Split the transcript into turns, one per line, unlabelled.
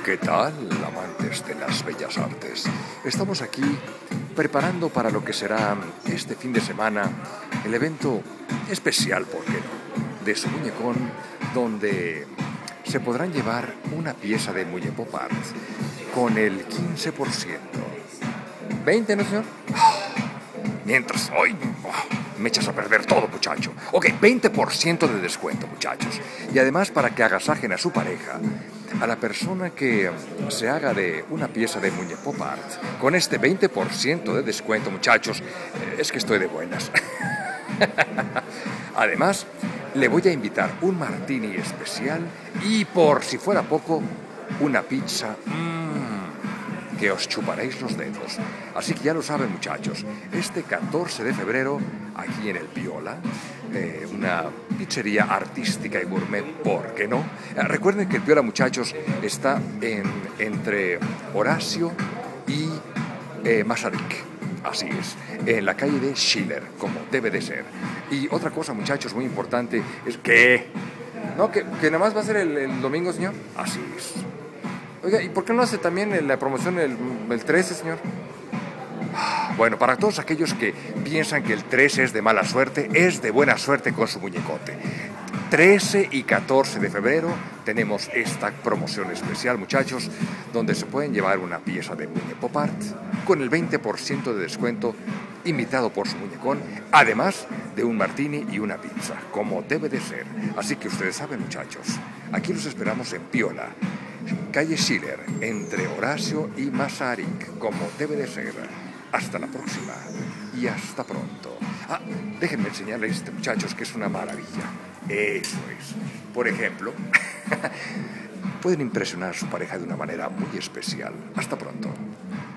¿Qué tal, amantes de las bellas artes? Estamos aquí preparando para lo que será este fin de semana el evento especial, ¿por qué no?, de su muñecón, donde se podrán llevar una pieza de muñepop art con el 15%. ¿20, no, señor? Mientras hoy me echas a perder todo, muchacho. Ok, 20% de descuento, muchachos. Y además, para que agasajen a su pareja, a la persona que se haga de una pieza de muñepop art, con este 20% de descuento, muchachos, es que estoy de buenas. Además, le voy a invitar un martini especial y, por si fuera poco, una pizza que os chuparéis los dedos. Así que ya lo saben, muchachos, este 14 de febrero, aquí en el Piola, una pizzería artística y gourmet, ¿por qué no? Recuerden que el Piola, muchachos, está entre Horacio y Masaryk. Así es, en la calle de Schiller, como debe de ser. Y otra cosa, muchachos, muy importante, es que... ¿No? ¿Que nada más va a ser el domingo, señor? Así es. Oiga, ¿y por qué no hace también la promoción el 13, señor? Bueno, para todos aquellos que piensan que el 13 es de mala suerte, es de buena suerte con su muñecote. 13 y 14 de febrero tenemos esta promoción especial, muchachos, donde se pueden llevar una pieza de muñepop art con el 20% de descuento, invitado por su muñecón, además de un martini y una pizza, como debe de ser. Así que ustedes saben, muchachos, aquí los esperamos en Piola, calle Schiller, entre Horacio y Masaryk, como debe de ser. Hasta la próxima y hasta pronto. Déjenme enseñarles, muchachos, que es una maravilla. Eso es. Por ejemplo, pueden impresionar a su pareja de una manera muy especial. Hasta pronto.